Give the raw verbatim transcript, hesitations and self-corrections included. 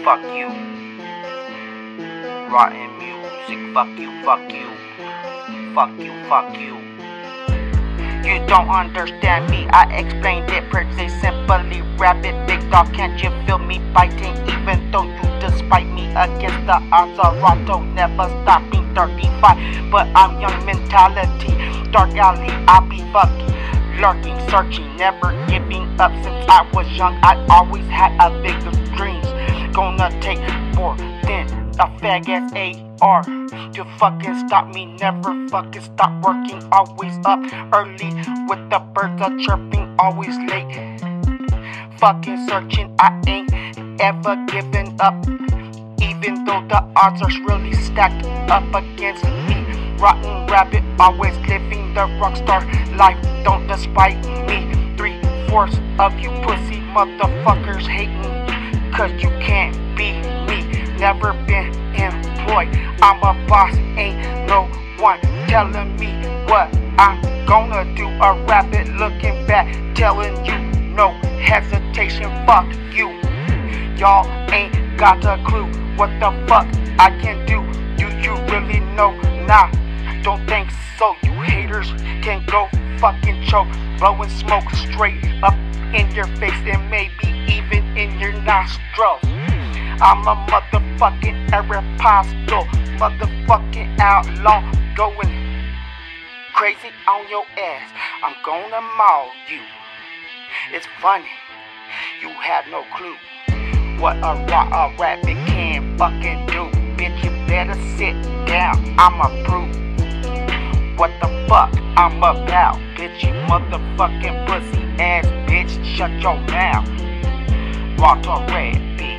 fuck you. Rotten music, fuck you, fuck you. Fuck you, fuck you. You don't understand me, I explained it pretty simply. Rabbit, big dog, can't you feel me biting? Even though you despite me against the odds, Toronto never stopping thirty-five. But I'm young mentality, dark alley, I be fucking lurking, searching, never giving up. Since I was young, I always had a bigger dreams. Gonna take more than a fag ass A R to fucking stop me. Never fucking stop working, always up early with the birds are chirping, always late. Fucking searching, I ain't ever giving up, even though the odds are really stacked up against me. Rotten rabbit, always living the rockstar life, don't despite me. Three fourths of you pussy motherfuckers hating, cause you can't be me. Never been employed, I'm a boss, ain't no one telling me what I'm gonna do. A rabbit looking back, telling you no hesitation, fuck you. Y'all ain't got a clue what the fuck I can do. Do you really know? Nah, don't think so. You haters can go fucking choke, blowing smoke straight up in your face and maybe even in your nostrils. I'm a motherfucking apostle, motherfucking outlaw, going crazy on your ass. I'm gonna maul you. It's funny, you had no clue what a, ra a rabbit can fucking do. Bitch, you better sit down, I'ma prove what the fuck I'm about. Bitch, you motherfucking pussy ass bitch, shut your mouth. Walter Red, bitch.